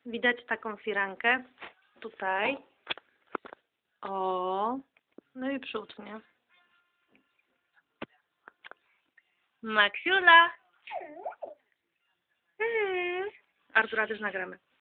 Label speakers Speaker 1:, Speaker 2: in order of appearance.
Speaker 1: Widać taką firankę. Tutaj. O. No i przód, nie? Maksiula. Artura też nagramy.